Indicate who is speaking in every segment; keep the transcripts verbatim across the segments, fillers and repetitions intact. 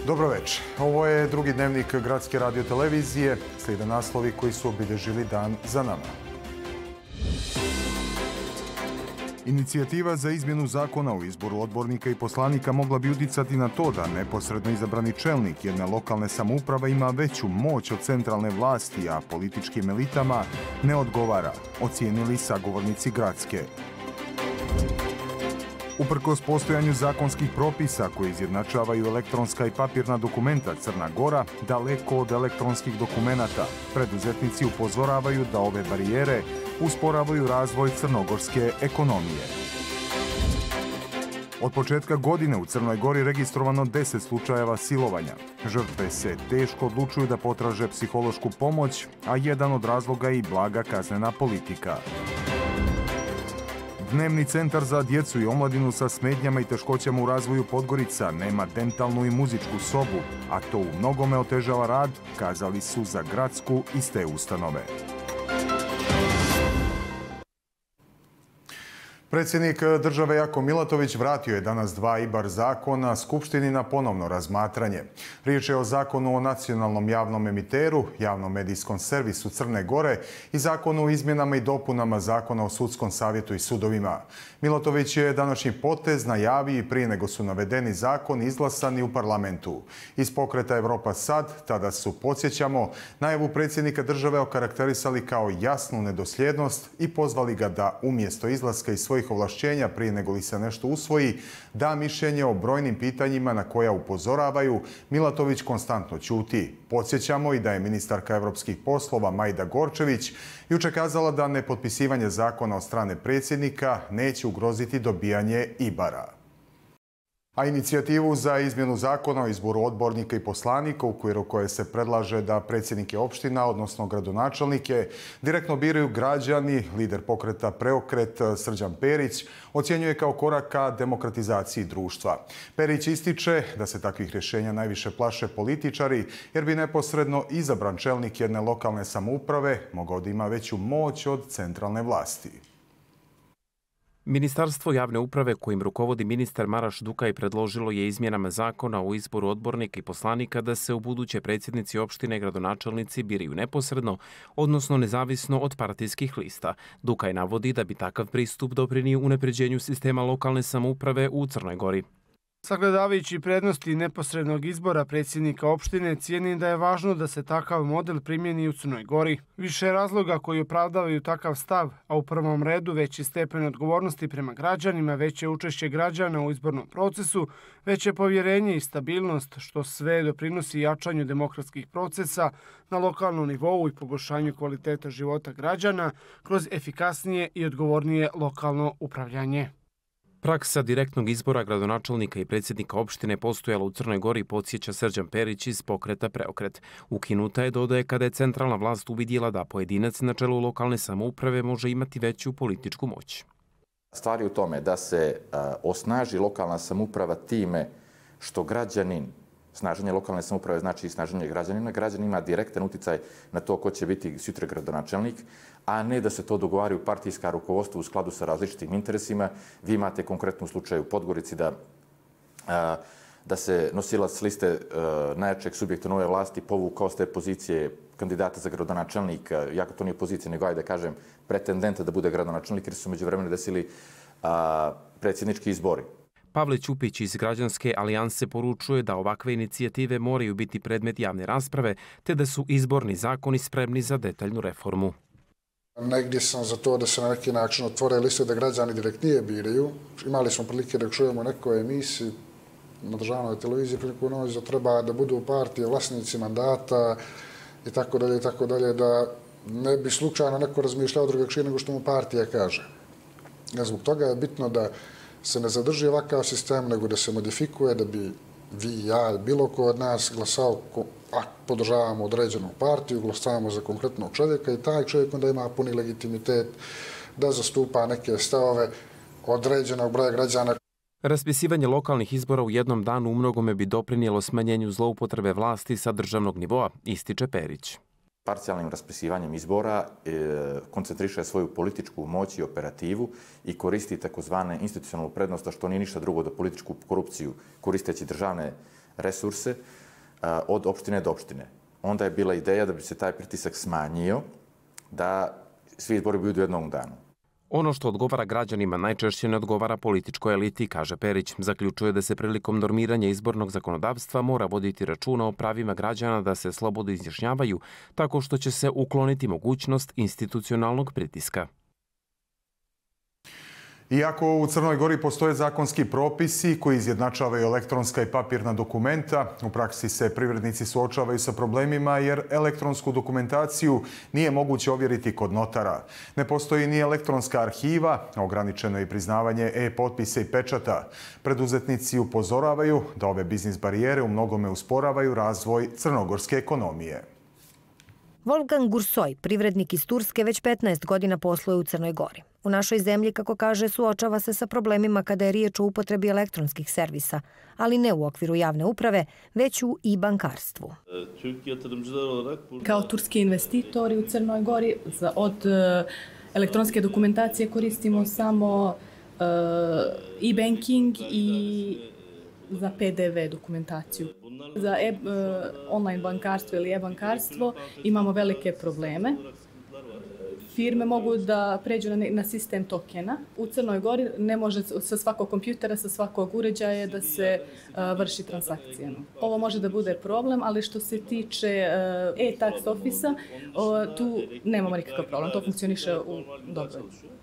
Speaker 1: Dobro večer. Ovo je drugi dnevnik Gradske radiotelevizije. Slijede naslovi koji su obilježili dan za nama. Inicijativa za izmjenu zakona o izboru odbornika i poslanika mogla bi uticati na to da neposredno izabrani čelnik jedne lokalne samouprave ima veću moć od centralne vlasti, a političkim elitama ne odgovara, ocijenili sagovornici Gradske. Uprkos postojanju zakonskih propisa koji izjednačavaju elektronska i papirna dokumenta, Crna Gora daleko od elektronskih dokumenata. Preduzetnici upozoravaju da ove barijere usporavaju razvoj crnogorske ekonomije. Od početka godine u Crnoj Gori registrovano deset slučajeva silovanja. Žrtve se teško odlučuju da potraže psihološku pomoć, a jedan od razloga je i blaga kaznena politika. Dnevni centar za djecu i omladinu sa smetnjama i teškoćama u razvoju Podgorica nema dentalnu i muzičku sobu, a to u mnogome otežava rad, kazali su za Gradsku iz te ustanove. Predsjednik države Jako Milatović vratio je danas dva IBAR zakona Skupštini na ponovno razmatranje. Riječ je o zakonu o nacionalnom javnom emiteru, javnom medijskom servisu Crne Gore i zakonu o izmjenama i dopunama zakona o sudskom savjetu i sudovima. Milatović je današnji potez najavio i prije nego su navedeni zakoni izglasani u parlamentu. Iz pokreta Evropa sad, tada su, podsjećamo, najavu predsjednika države okarakterisali kao jasnu nedosljednost i pozvali ga da umjesto izlaska iz svojih ovlašćenja prije nego li se nešto usvoji, da mišljenje o brojnim pitanjima na koja upozoravaju. Milatović konstantno ćuti. Podsjećamo i da je ministarka evropskih poslova Majda Gorčević jučer kazala da nepotpisivanje zakona od strane predsjednika neće ugroziti dobijanje IBAR-a. A inicijativu za izmjenu zakona o izboru odbornika i poslanika, u okviru koje se predlaže da predsjednike opština, odnosno gradonačelnike, direktno biraju građani, lider pokreta Preokret Srđan Perić ocjenjuje kao korak ka demokratizaciji društva. Perić ističe da se takvih rješenja najviše plaše političari, jer bi neposredno izabran čelnik jedne lokalne samouprave mogao da ima veću moć od centralne vlasti.
Speaker 2: Ministarstvo javne uprave kojim rukovodi ministar Maraš Dukaj predložilo je izmjenama zakona o izboru odbornika i poslanika da se u buduće predsjednici opštine i gradonačelnici biraju neposredno, odnosno nezavisno od partijskih lista. Dukaj navodi da bi takav pristup doprinio unapređenju sistema lokalne samouprave u Crnoj Gori.
Speaker 3: Sagledavajući prednosti neposrednog izbora predsjednika opštine, cijenim da je važno da se takav model primjeni u Crnoj Gori. Više razloga koji opravdavaju takav stav, a u prvom redu veći stepen odgovornosti prema građanima, veće učešće građana u izbornom procesu, veće povjerenje i stabilnost, što sve doprinosi jačanju demokratskih procesa na lokalnom nivou i poboljšanju kvaliteta života građana kroz efikasnije i odgovornije lokalno upravljanje.
Speaker 2: Praksa direktnog izbora gradonačelnika i predsjednika opštine postojala u Crnoj Gori, podsjeća Srđan Perić iz pokreta Preokret. Ukinuta je, dodaje, kada je centralna vlast uvidjela da pojedinac na čelu lokalne samouprave može imati veću političku moć.
Speaker 4: Stvar je u tome da se osnaži lokalna samouprava time što građanin, snaženje lokalne samouprave znači i snaženje građanina, građanin ima direktan uticaj na to ko će biti sutra gradonačelnik, a ne da se to dogovaraju partijska rukovodstva u skladu sa različitim interesima. Vi imate konkretno u slučaju u Podgorici da, da se nosilac liste najjačeg subjekta nove vlasti povukao s te pozicije kandidata za gradonačelnika, jako to nije pozicija, nego ajde da kažem pretendenta da bude gradonačelnik, jer su međuvremeno desili predsjednički izbori.
Speaker 2: Pavle Ćupić iz Građanske alijanse poručuje da ovakve inicijative moraju biti predmet javne rasprave, te da su izborni zakoni spremni za detaljnu reformu.
Speaker 5: Negdje sam za to da se na neki način otvore liste da građani direktnije biraju. Imali smo prilike da čujemo nekoj emisiji na državnoj televiziji priliku noć da treba da budu partije vlasnici mandata i tako dalje i tako dalje, da ne bi slučajno neko razmišljao drugačije nego što mu partija kaže. Zbog toga je bitno da se ne zadrži ovakav sistem, nego da se modifikuje, da bi vi, ja, bilo ko od nas glasao, a podržavamo određenu partiju, glasavamo za konkretnog čovjeka i taj čovjek onda ima puni legitimitet da zastupa neke stavove određenog broja građana.
Speaker 2: Raspisivanje lokalnih izbora u jednom danu umnogome bi doprinijelo smanjenju zloupotrebe vlasti sa državnog nivoa, ističe Perić.
Speaker 4: Parcijalnim raspisivanjem izbora koncentriše svoju političku moć i operativu i koristi takozvane institucionalnu prednost, što nije ništa drugo da političku korupciju koristeći državne resurse od opštine do opštine. Onda je bila ideja da bi se taj pritisak smanjio, da svi izbori budu u jednom danu.
Speaker 2: Ono što odgovara građanima najčešće ne odgovara političkoj eliti, kaže Perić. Zaključuje da se prilikom normiranja izbornog zakonodavstva mora voditi računa o pravima građana da se slobodno izjašnjavaju, tako što će se ukloniti mogućnost institucionalnog pritiska.
Speaker 1: Iako u Crnoj Gori postoje zakonski propisi koji izjednačavaju elektronska i papirna dokumenta, u praksi se privrednici suočavaju sa problemima jer elektronsku dokumentaciju nije moguće ovjeriti kod notara. Ne postoji ni elektronska arhiva, ograničeno je i priznavanje e-potpisa i pečata. Preduzetnici upozoravaju da ove biznis barijere u mnogome usporavaju razvoj crnogorske ekonomije.
Speaker 6: Wolfgang Gursoj, privrednik iz Turske, već petnaest godina posluje u Crnoj Gori. U našoj zemlji, kako kaže, suočava se sa problemima kada je riječ o upotrebi elektronskih servisa, ali ne u okviru javne uprave, već u i-bankarstvu.
Speaker 7: Kao turski investitori u Crnoj Gori od elektronske dokumentacije koristimo samo e-banking i za P D V dokumentaciju. Za e, online bankarstvo ili e-bankarstvo imamo velike probleme. Firme mogu da pređu na, na sistem tokena. U Crnoj Gori ne može sa svakog kompjutera, sa svakog uređaja da se uh, vrši transakcija. Ovo može da bude problem, ali što se tiče uh, e-tax ofisa, uh, tu nemamo nikakav problem. To funkcioniše u dobro.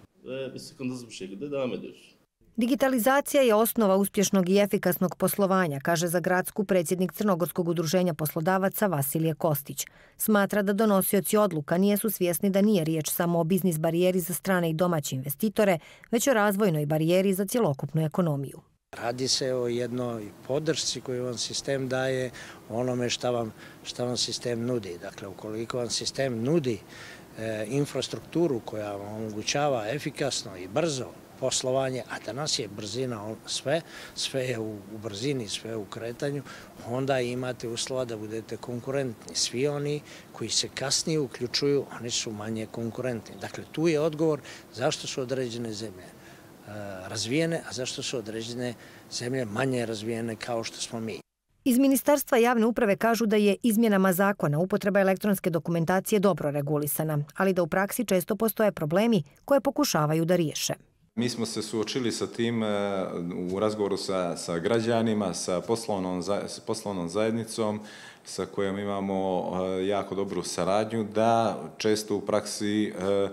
Speaker 6: Digitalizacija je osnova uspješnog i efikasnog poslovanja, kaže za gradsku predsjednik Crnogorskog udruženja poslodavaca Vasilije Kostić. Smatra da donosioci odluka nijesu svjesni da nije riječ samo o biznis barijeri za strane i domaće investitore, već o razvojnoj barijeri za cjelokupnu ekonomiju.
Speaker 8: Radi se o jednoj podršci koju vam sistem daje onome šta vam, šta vam sistem nudi. Dakle, ukoliko vam sistem nudi e, infrastrukturu koja vam omogućava efikasno i brzo poslovanje, a danas je brzina sve, sve je u, u brzini, sve je u kretanju, onda imate uslova da budete konkurentni. Svi oni koji se kasnije uključuju, oni su manje konkurentni. Dakle, tu je odgovor zašto su određene zemlje e, razvijene, a zašto su određene zemlje manje razvijene kao što smo mi.
Speaker 6: Iz Ministarstva javne uprave kažu da je izmjenama zakona upotreba elektronske dokumentacije dobro regulisana, ali da u praksi često postoje problemi koje pokušavaju da riješe.
Speaker 9: Mi smo se suočili sa tim u razgovoru sa, sa građanima, sa poslovnom, sa poslovnom zajednicom sa kojom imamo jako dobru saradnju, da često u praksi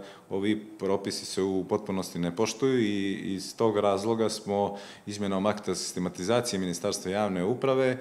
Speaker 9: ovi propisi se u potpunosti ne poštuju i iz tog razloga smo izmjenom akta sistematizacije Ministarstva javne uprave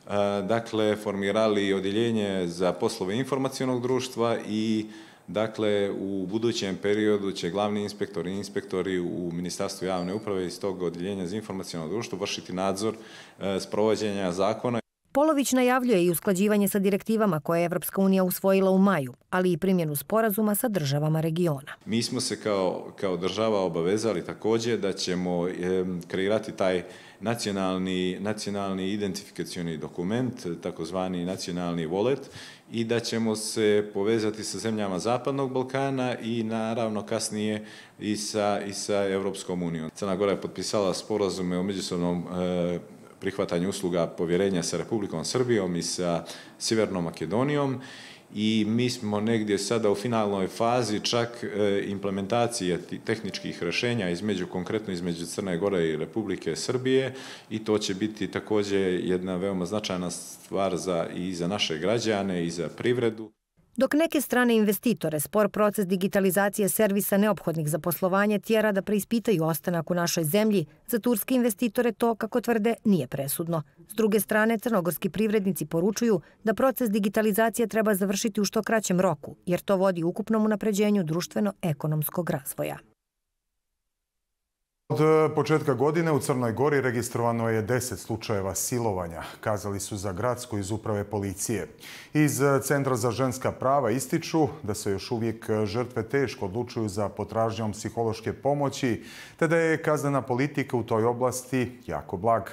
Speaker 9: dakle formirali odjeljenje za poslove informacionog društva i dakle, u budućem periodu će glavni inspektori i inspektori u Ministarstvu javne uprave iz tog odjeljenja za informaciono društvo vršiti nadzor e, sprovođenja zakona.
Speaker 6: Polović najavljuje i usklađivanje sa direktivama koje je Evropska unija usvojila u maju, ali i primjenu sporazuma sa državama regiona.
Speaker 9: Mi smo se kao, kao država obavezali također da ćemo e, kreirati taj nacionalni, nacionalni identifikacioni dokument, takozvani nacionalni wallet, i da ćemo se povezati sa zemljama Zapadnog Balkana i naravno kasnije i sa, i sa Evropskom unijom. Crna Gora je potpisala sporazume o međusobnom e, prihvatanju usluga povjerenja sa Republikom Srbijom i sa Sjevernom Makedonijom i mi smo negdje sada u finalnoj fazi čak e, implementacije tehničkih rješenja između, konkretno između Crne Gore i Republike Srbije i to će biti također jedna veoma značajna stvar za, i za naše građane i za privredu.
Speaker 6: Dok neke strane investitore spor proces digitalizacije servisa neophodnih za poslovanje tjera da preispitaju ostanak u našoj zemlji, za turske investitore to, kako tvrde, nije presudno. S druge strane, crnogorski privrednici poručuju da proces digitalizacije treba završiti u što kraćem roku, jer to vodi ukupnom unapređenju društveno-ekonomskog razvoja.
Speaker 1: Od početka godine u Crnoj Gori registrovano je deset slučajeva silovanja, kazali su za gradsku iz uprave policije. Iz Centra za ženska prava ističu da se još uvijek žrtve teško odlučuju za potražnjom psihološke pomoći, te da je kaznena politika u toj oblasti jako blaga.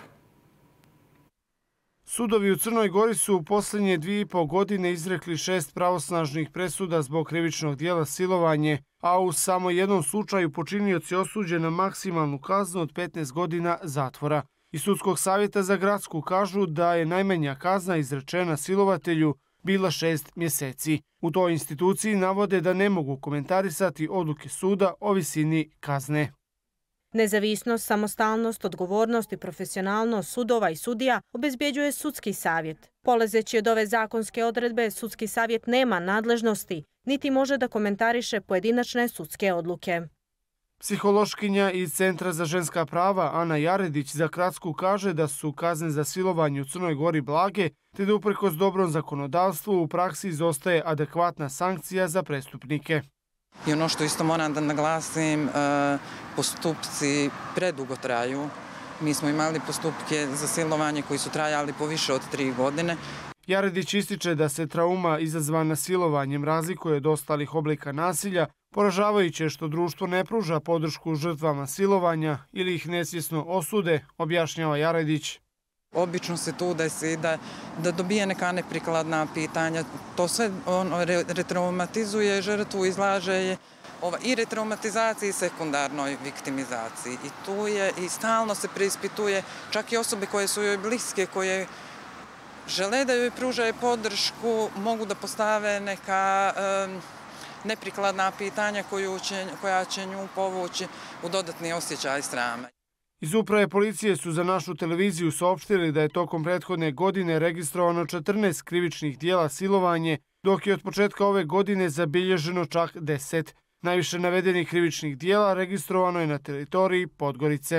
Speaker 3: Sudovi u Crnoj Gori su u posljednje dvije i pol godine izrekli šest pravosnažnih presuda zbog krivičnog dijela silovanje, a u samo jednom slučaju počinioc je osuđen na maksimalnu kaznu od petnaest godina zatvora. Iz Sudskog savjeta za Gradsku kažu da je najmanja kazna izrečena silovatelju bila šest mjeseci. U toj instituciji navode da ne mogu komentarisati odluke suda o visini kazne.
Speaker 10: Nezavisnost, samostalnost, odgovornost i profesionalnost sudova i sudija obezbjeđuje Sudski savjet. Polazeći od ove zakonske odredbe, Sudski savjet nema nadležnosti, niti može da komentariše pojedinačne sudske odluke.
Speaker 3: Psihološkinja iz Centra za ženska prava Ana Jaredić za Gradsku kaže da su kazne za silovanje u Crnoj Gori blage, te da uprkos dobrom zakonodavstvu u praksi izostaje adekvatna sankcija za prestupnike.
Speaker 11: I ono što isto moram da naglasim, postupci predugo traju. Mi smo imali postupke za silovanje koji su trajali po više od tri godine.
Speaker 3: Jaredić ističe da se trauma izazvana silovanjem razlikuje od ostalih oblika nasilja, poražavajuće što društvo ne pruža podršku žrtvama silovanja ili ih nesvjesno osude, objašnjava Jaredić.
Speaker 11: Obično se tu desi da, da dobije neka neprikladna pitanja. To sve ono, retraumatizuje žrtvu, izlaže je ova, i retraumatizaciji i sekundarnoj viktimizaciji. I tu je i stalno se preispituje čak i osobe koje su joj bliske, koje žele da joj pružaju podršku, mogu da postave neka um, neprikladna pitanja koju će, koja će nju povući u dodatni osjećaj srama.
Speaker 3: Iz uprave policije su za našu televiziju saopštili da je tokom prethodne godine registrovano četrnaest krivičnih dijela silovanje, dok je od početka ove godine zabilježeno čak deset. Najviše navedenih krivičnih dijela registrovano je na teritoriji Podgorice.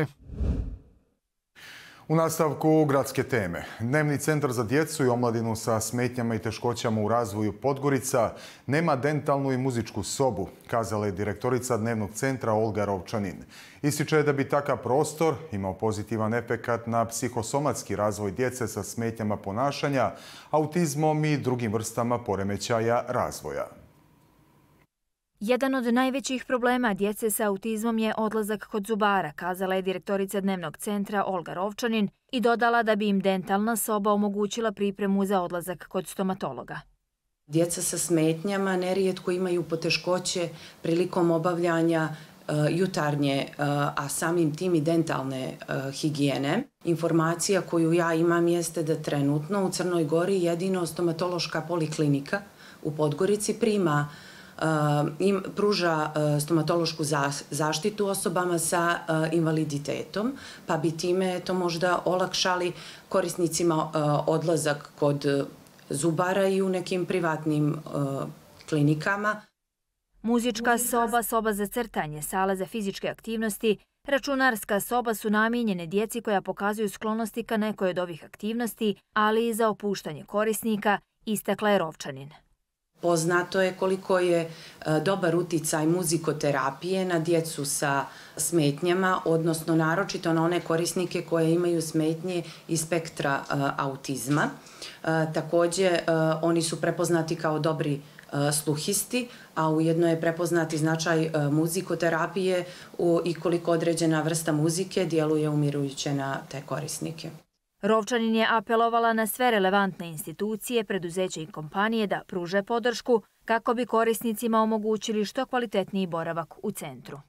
Speaker 1: U nastavku gradske teme. Dnevni centar za djecu i omladinu sa smetnjama i teškoćama u razvoju Podgorica nema dentalnu i muzičku sobu, kazala je direktorica Dnevnog centra Olga Rovčanin. Ističe da bi takav prostor imao pozitivan efekat na psihosomatski razvoj djece sa smetnjama ponašanja, autizmom i drugim vrstama poremećaja razvoja.
Speaker 12: Jedan od najvećih problema djece sa autizmom je odlazak kod zubara, kazala je direktorica Dnevnog centra Olga Rovčanin i dodala da bi im dentalna soba omogućila pripremu za odlazak kod stomatologa.
Speaker 13: Djeca sa smetnjama nerijetko imaju poteškoće prilikom obavljanja uh, jutarnje, uh, a samim tim i dentalne uh, higijene. Informacija koju ja imam jeste da trenutno u Crnoj Gori jedino stomatološka poliklinika u Podgorici prima im pruža stomatološku zaštitu osobama sa invaliditetom, pa bi time to možda olakšali korisnicima odlazak kod zubara i u nekim privatnim klinikama.
Speaker 12: Muzička soba, soba za crtanje, sala za fizičke aktivnosti, računarska soba su namijenjene djeci koja pokazuju sklonosti ka nekoj od ovih aktivnosti, ali i za opuštanje korisnika, istakla je Rovčanin.
Speaker 13: Poznato je koliko je dobar uticaj muzikoterapije na djecu sa smetnjama, odnosno naročito na one korisnike koje imaju smetnje iz spektra autizma. Također, oni su prepoznati kao dobri sluhisti, a ujedno je prepoznati značaj muzikoterapije i koliko određena vrsta muzike djeluje umirujuće na te korisnike.
Speaker 12: Rovčanin je apelovala na sve relevantne institucije, preduzeća i kompanije da pruže podršku kako bi korisnicima omogućili što kvalitetniji boravak u centru.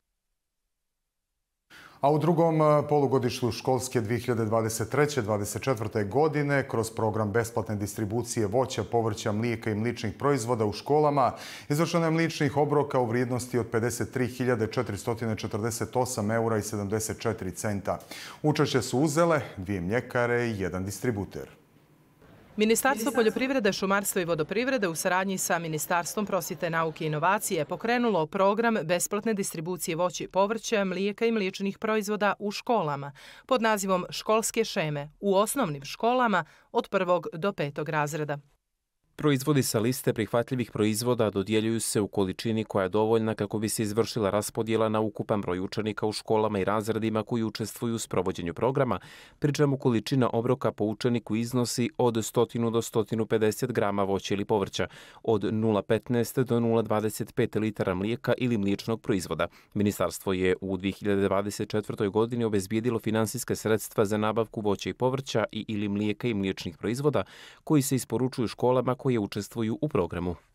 Speaker 1: A u drugom polugodištu školske dvije hiljade dvadeset treće dvadeset četvrte. godine kroz program besplatne distribucije voća, povrća, mlijeka i mličnih proizvoda u školama izvršeno je mličnih obroka u vrijednosti od pedeset tri hiljade četiristo četrdeset osam eura i sedamdeset četiri centa. Učešće su uzele dvije mljekare i jedan distributer.
Speaker 14: Ministarstvo poljoprivrede, šumarstva i vodoprivrede u saradnji sa Ministarstvom prosvjete, nauke i inovacije pokrenulo program besplatne distribucije voća i povrća, mlijeka i mliječnih proizvoda u školama pod nazivom Školske šeme u osnovnim školama od prvog do petog razreda.
Speaker 2: Proizvodi sa liste prihvatljivih proizvoda dodjeljuju se u količini koja je dovoljna kako bi se izvršila raspodjela na ukupan broj učenika u školama i razredima koji učestvuju u sprovođenju programa, pri čemu količina obroka po učeniku iznosi od sto do sto pedeset grama voća ili povrća, od nula zarez petnaest do nula zarez dvadeset pet litara mlijeka ili mliječnog proizvoda. Ministarstvo je u dvije hiljade dvadeset četvrtoj. godini obezbijedilo finansijske sredstva za nabavku voća i povrća i ili mlijeka i mliječnih proizvoda koji se isporučuju školama koje učestvuju u programu.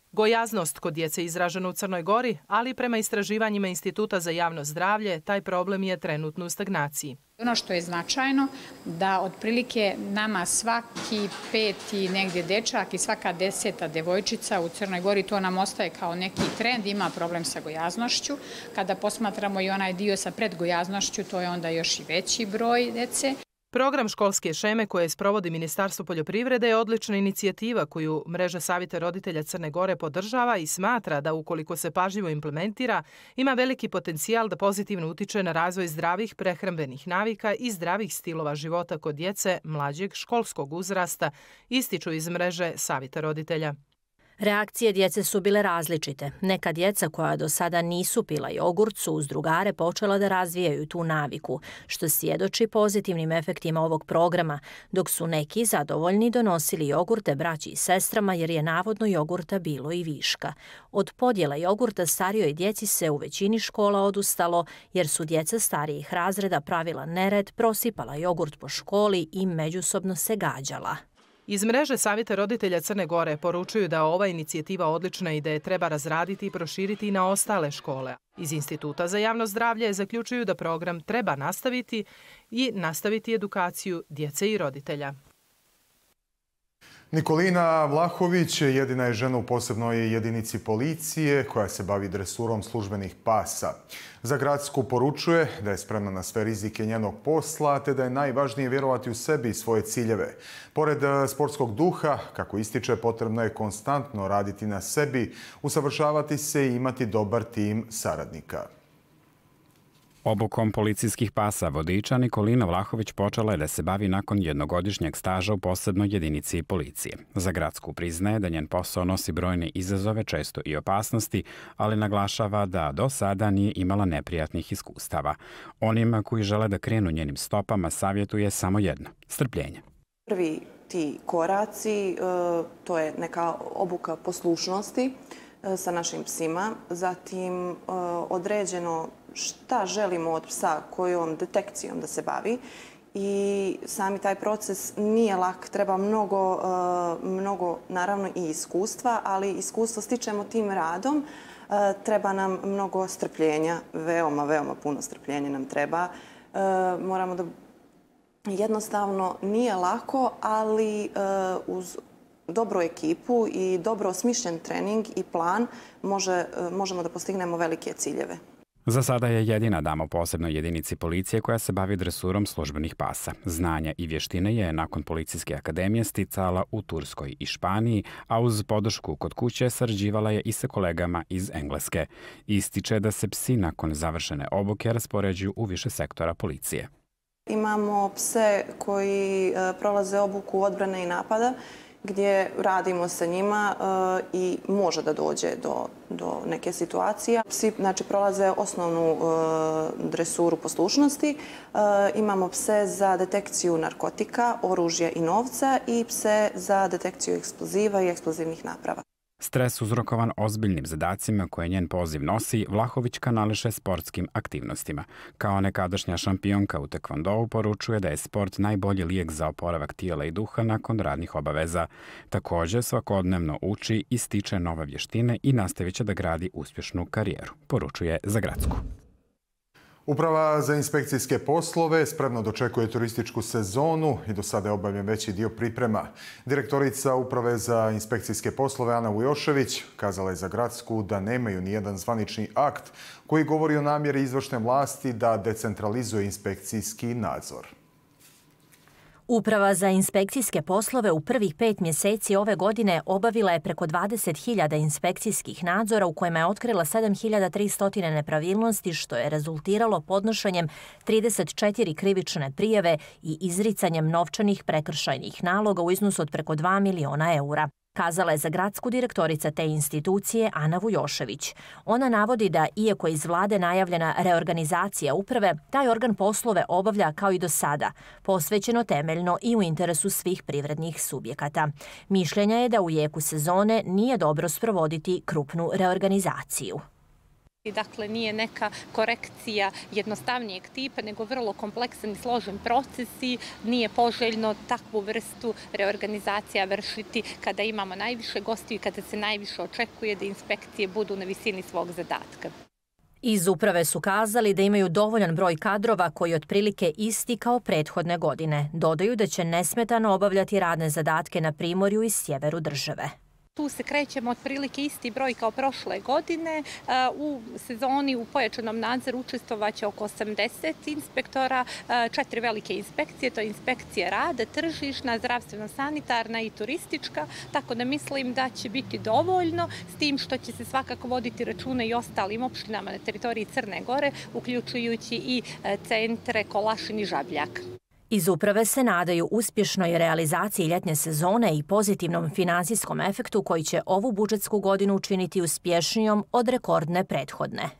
Speaker 14: Gojaznost kod djece izražena u Crnoj Gori, ali prema istraživanjima Instituta za javno zdravlje, taj problem je trenutno u stagnaciji.
Speaker 15: Ono što je značajno da otprilike nama svaki peti negdje dečak i svaka deseta devojčica u Crnoj Gori, to nam ostaje kao neki trend, ima problem sa gojaznošću. Kada posmatramo i onaj dio sa predgojaznošću, to je onda još i veći broj dece.
Speaker 14: Program školske šeme koje sprovodi Ministarstvo poljoprivrede je odlična inicijativa koju Mreža savjeta roditelja Crne Gore podržava i smatra da ukoliko se pažljivo implementira, ima veliki potencijal da pozitivno utiče na razvoj zdravih prehrambenih navika i zdravih stilova života kod djece mlađeg školskog uzrasta, ističu iz Mreže savjeta roditelja.
Speaker 16: Reakcije djece su bile različite. Neka djeca koja do sada nisu pila jogurt su uz drugare počela da razvijaju tu naviku, što svjedoči pozitivnim efektima ovog programa, dok su neki zadovoljni donosili jogurte braći i sestrama jer je navodno jogurta bilo i viška. Od podjela jogurta starijoj djeci se u većini škola odustalo jer su djeca starijih razreda pravila nered, prosipala jogurt po školi i međusobno se gađala.
Speaker 14: Iz Mreže savjeta roditelja Crne Gore poručuju da ova inicijativa odlična i da je treba razraditi i proširiti i na ostale škole. Iz Instituta za javno zdravlje zaključuju da program treba nastaviti i nastaviti edukaciju djece i roditelja.
Speaker 1: Nikolina Vlahović jedina je žena u posebnoj jedinici policije koja se bavi dresurom službenih pasa. Za Gradsku poručuje da je spremna na sve rizike njenog posla, te da je najvažnije vjerovati u sebi i svoje ciljeve. Pored sportskog duha, kako ističe, potrebno je konstantno raditi na sebi, usavršavati se i imati dobar tim saradnika.
Speaker 17: Obukom policijskih pasa vodiča Nikolina Vlahović počela je da se bavi nakon jednogodišnjeg staža u posebnoj jedinici policije. Za Gradsku priznaje da njen posao nosi brojne izazove, često i opasnosti, ali naglašava da do sada nije imala neprijatnih iskustava. Onima koji žele da krenu njenim stopama savjetuje samo jedno – strpljenje.
Speaker 18: Prvi ti koraci, to je neka obuka poslušnosti sa našim psima, zatim određeno šta želimo od psa, kojom detekcijom da se bavi i sami taj proces nije lak, treba mnogo, mnogo naravno i iskustva, ali iskustvo stičemo tim radom, treba nam mnogo strpljenja, veoma, veoma puno strpljenja nam treba. Moramo da jednostavno nije lako, ali uz dobru ekipu i dobro osmišljen trening i plan može, možemo da postignemo velike ciljeve.
Speaker 17: Za sada je jedina dama u posebnoj jedinici policije koja se bavi dresurom službenih pasa. Znanja i vještine je nakon Policijske akademije sticala u Turskoj i Španiji, a uz podršku kod kuće sarađivala je i sa kolegama iz Engleske. Ističe da se psi nakon završene obuke raspoređuju u više sektora policije.
Speaker 18: Imamo pse koji prolaze obuku odbrane i napada, gdje radimo sa njima i može da dođe do, do neke situacije. Psi znači, prolaze osnovnu dresuru poslušnosti. Imamo pse za detekciju narkotika, oružja i novca i pse za detekciju eksploziva i eksplozivnih naprava.
Speaker 17: Stres uzrokovan ozbiljnim zadacima koje njen poziv nosi, Vlahović kanališe sportskim aktivnostima. Kao nekadašnja šampionka u tekvondou poručuje da je sport najbolji lijek za oporavak tijela i duha nakon radnih obaveza. Također svakodnevno uči i stiče nove vještine i nastavit će da gradi uspješnu karijeru, poručuje za Gradsku.
Speaker 1: Uprava za inspekcijske poslove spremno dočekuje turističku sezonu i do sada je obavljen veći dio priprema. Direktorica Uprave za inspekcijske poslove Ana Vujošević kazala je za Gradsku da nemaju ni jedan zvanični akt koji govori o namjeri izvršne vlasti da decentralizuje inspekcijski nadzor.
Speaker 16: Uprava za inspekcijske poslove u prvih pet mjeseci ove godine obavila je preko dvadeset hiljada inspekcijskih nadzora u kojima je otkrila sedam hiljada tristo nepravilnosti, što je rezultiralo podnošenjem trideset četiri krivične prijave i izricanjem novčanih prekršajnih naloga u iznosu od preko dva miliona eura. Kazala je za Gradsku direktorica te institucije Ana Vujošević. Ona navodi da, iako je iz vlade najavljena reorganizacija uprave, taj organ poslove obavlja kao i do sada, posvećeno temeljno i u interesu svih privrednih subjekata. Mišljenja je da u jeku sezone nije dobro sprovoditi krupnu reorganizaciju.
Speaker 19: Dakle, nije neka korekcija jednostavnijeg tipa, nego vrlo kompleksan i složen proces i nije poželjno takvu vrstu reorganizacija vršiti kada imamo najviše gostiju i kada se najviše očekuje da inspekcije budu na visini svog zadatka.
Speaker 16: Iz uprave su kazali da imaju dovoljan broj kadrova koji je otprilike isti kao prethodne godine. Dodaju da će nesmetano obavljati radne zadatke na primorju i sjeveru države.
Speaker 19: Tu se krećemo otprilike isti broj kao prošle godine. U sezoni u pojačanom nadzoru učestvovaće oko osamdeset inspektora, četiri velike inspekcije, to je inspekcija rada, tržišna, zdravstveno-sanitarna i turistička, tako da mislim da će biti dovoljno, s tim što će se svakako voditi računa i ostalim opštinama na teritoriji Crne Gore, uključujući i centre Kolašin i Žabljak.
Speaker 16: Iz uprave se nadaju uspješnoj realizaciji ljetne sezone i pozitivnom finansijskom efektu koji će ovu budžetsku godinu učiniti uspješnijom od rekordne prethodne.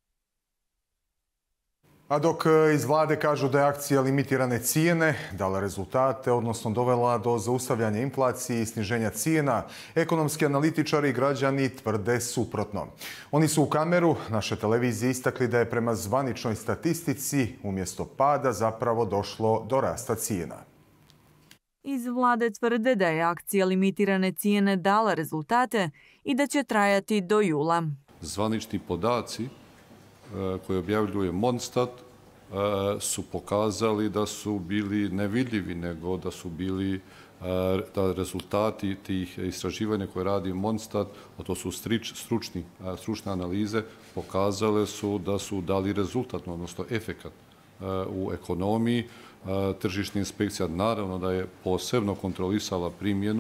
Speaker 1: A dok iz vlade kažu da je akcija limitirane cijene dala rezultate, odnosno dovela do zaustavljanja inflacije i sniženja cijena, ekonomski analitičari i građani tvrde suprotno. Oni su u kameru naše televizije istakli da je prema zvaničnoj statistici umjesto pada zapravo došlo do rasta cijena.
Speaker 20: Iz vlade tvrde da je akcija limitirane cijene dala rezultate i da će trajati do jula.
Speaker 21: Zvanični podaci koje objavljuje Monstat su pokazali da su bili nevidljivi, nego da su bili da rezultati tih istraživanja koje radi Monstat, a to su stručni, stručne analize, pokazale su da su dali rezultat, odnosno efekat u ekonomiji. Tržišna inspekcija naravno da je posebno kontrolisala primjenu.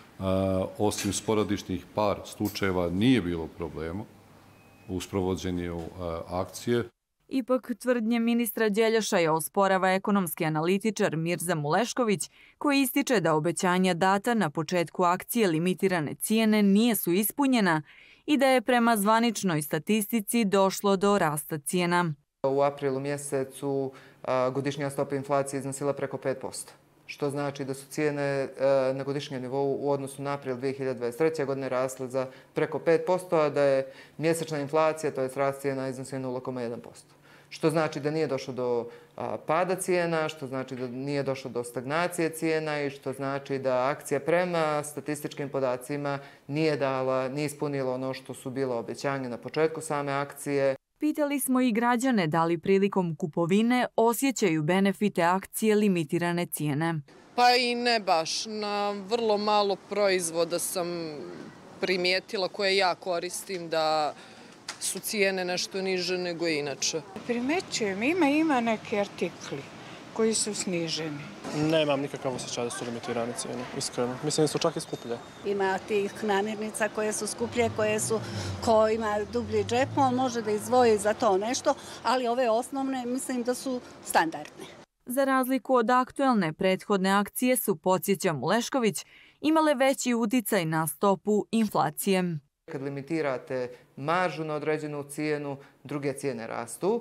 Speaker 21: Osim sporadičnih par slučajeva nije bilo problema u sprovođenju akcije.
Speaker 20: Ipak tvrdnje ministra Đeljašaja osporava ekonomski analitičar Mirza Mulešković, koji ističe da obećanja data na početku akcije limitirane cijene nisu ispunjena i da je prema zvaničnoj statistici došlo do rasta cijena.
Speaker 22: U aprilu mjesecu godišnja stopa inflacije iznosila preko pet posto. Što znači da su cijene na godišnjem nivou u odnosu na april dvije hiljade dvadeset treće. godine rasle za preko pet posto, a da je mjesečna inflacija, to je rast cijena, iznosila nula zarez jedan posto. Što znači da nije došlo do pada cijena, što znači da nije došlo do stagnacije cijena i što znači da akcija prema statističkim podacima nije dala, nije ispunila ono što su bila obećanja na početku same akcije.
Speaker 20: Pitali smo i građane da li prilikom kupovine osjećaju benefite akcije limitirane cijene.
Speaker 23: Pa i ne baš. Na vrlo malo proizvoda sam primijetila koje ja koristim da su cijene nešto niže nego inače.
Speaker 24: Primećujem, ima, ima neki artikli koji su sniženi.
Speaker 25: Nemam nikakav osjećaj da su limitirane cijene, iskreno. Mislim da su čak i skuplje.
Speaker 26: Ima tih namirnica koje su skuplje, koje su, ko ima dublji džep, on može da izdvoji za to nešto, ali ove osnovne mislim da su standardne.
Speaker 20: Za razliku od aktuelne prethodne akcije su, podsjeća Mulešković, imale veći uticaj na stopu inflacije.
Speaker 22: Kad limitirate maržu na određenu cijenu, druge cijene rastu.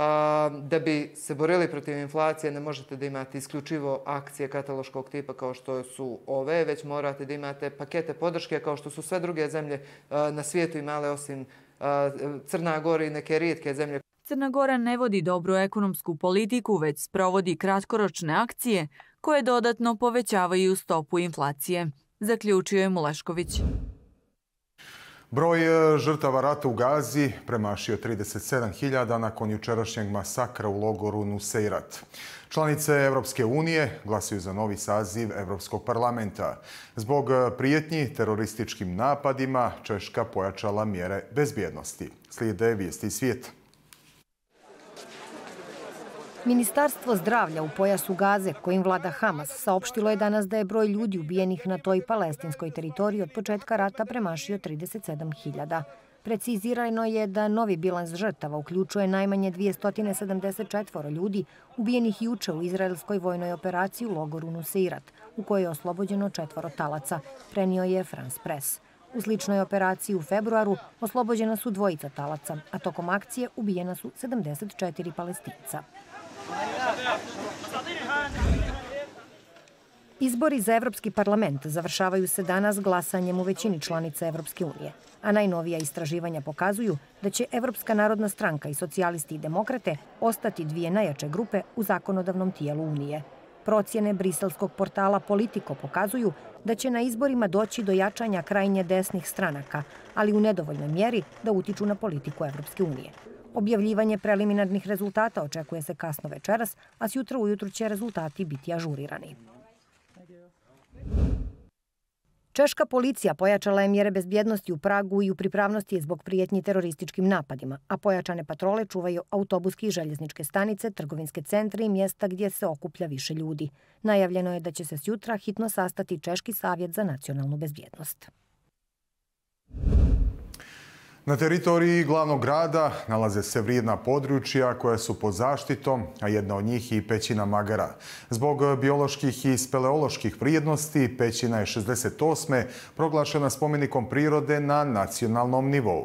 Speaker 22: Da bi se borili protiv inflacije ne možete da imate isključivo akcije kataloškog tipa kao što su ove, već morate da imate pakete podrške kao što su sve druge zemlje na svijetu imale osim Crna Gora i neke rijetke zemlje.
Speaker 20: Crna Gora ne vodi dobru ekonomsku politiku, već sprovodi kratkoročne akcije koje dodatno povećavaju stopu inflacije, zaključio je Mulešković.
Speaker 1: Broj žrtava rata u Gazi premašio trideset sedam hiljada nakon jučerašnjeg masakra u logoru Nuseirat. Članice Evropske unije glasaju za novi saziv Evropskog parlamenta. Zbog prijetnji terorističkim napadima Češka pojačala mjere bezbjednosti. Slijede vijesti iz svijeta.
Speaker 6: Ministarstvo zdravlja u pojasu Gaze, kojim vlada Hamas, saopštilo je danas da je broj ljudi ubijenih na toj palestinskoj teritoriji od početka rata premašio trideset sedam hiljada. Precizirano je da novi bilans žrtava uključuje najmanje dvjesto sedamdeset četiri ljudi ubijenih juče u izraelskoj vojnoj operaciji u logoru Nuseirat, u kojoj je oslobođeno četvoro talaca, prenio je France Press. U sličnoj operaciji u februaru oslobođena su dvojica talaca, a tokom akcije ubijena su sedamdeset četiri Palestinca. Izbori za Evropski parlament završavaju se danas glasanjem u većini članica Evropske unije, a najnovija istraživanja pokazuju da će Evropska narodna stranka i socijalisti i demokrate ostati dvije najjače grupe u zakonodavnom tijelu Unije. Procjene briselskog portala Politico pokazuju da će na izborima doći do jačanja krajnje desnih stranaka, ali u nedovoljnoj mjeri da utiču na politiku Evropske unije. Objavljivanje preliminarnih rezultata očekuje se kasno večeras, a sjutra ujutru će rezultati biti ažurirani. Češka policija pojačala je mjere bezbjednosti u Pragu i u pripravnosti je zbog prijetnji terorističkim napadima, a pojačane patrole čuvaju autobuske i željezničke stanice, trgovinske centre i mjesta gdje se okuplja više ljudi. Najavljeno je da će se sjutra hitno sastati Češki savjet za nacionalnu bezbjednost.
Speaker 1: Na teritoriji glavnog grada nalaze se vrijedna područja koja su pod zaštitom, a jedna od njih je i pećina Magara. Zbog bioloških i speleoloških vrijednosti, pećina je šezdeset osme proglašena spomenikom prirode na nacionalnom nivou.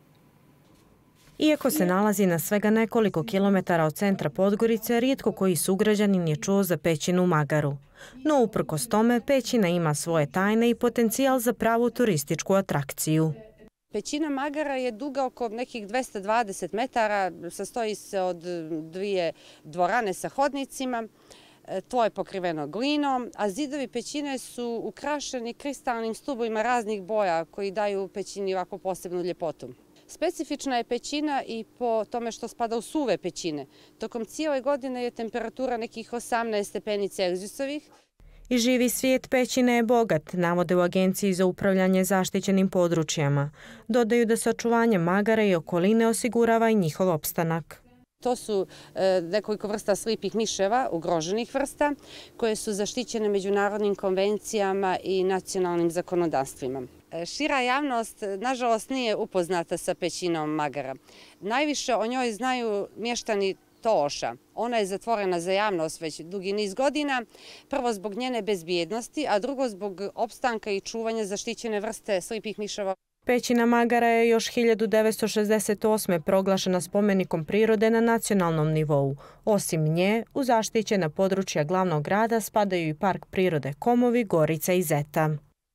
Speaker 4: Iako se nalazi na svega nekoliko kilometara od centra Podgorice, rijetko koji sugrađanin je čuo za pećinu Magaru. No, uprkos tome, pećina ima svoje tajne i potencijal za pravu turističku atrakciju.
Speaker 5: Pećina Magara je duga oko nekih dvesta dvadeset metara, sastoji se od dvije dvorane sa hodnicima, tlo je pokriveno glinom, a zidovi pećine su ukrašeni kristalnim stubovima raznih boja koji daju pećini ovako posebnu ljepotu. Specifična je pećina i po tome što spada u suve pećine. Tokom cijele godine je temperatura nekih osamnaest stepeni Celzijusovih.
Speaker 4: I živi svijet pećine je bogat, navode u Agenciji za upravljanje zaštićenim područjama. Dodaju da se očuvanje magara i okoline osigurava i njihov opstanak.
Speaker 5: To su nekoliko vrsta slipih miševa, ugroženih vrsta, koje su zaštićene međunarodnim konvencijama i nacionalnim zakonodavstvima. Šira javnost, nažalost, nije upoznata sa pećinom Magara. Najviše o njoj znaju mještani Toša. Ona je zatvorena za javnost već dugi niz godina, prvo zbog njene bezbjednosti, a drugo zbog opstanka i čuvanja zaštićene vrste slipih miševa.
Speaker 4: Pećina Magara je još hiljadu devetsto šezdeset osme proglašena spomenikom prirode na nacionalnom nivou. Osim nje, u zaštićena područja glavnog grada spadaju i Park prirode Komovi, Gorica i Zeta.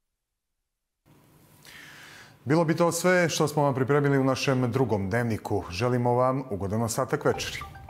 Speaker 1: Bilo bi to sve što smo vam pripremili u našem drugom dnevniku. Želimo vam ugodan ostatak večeri.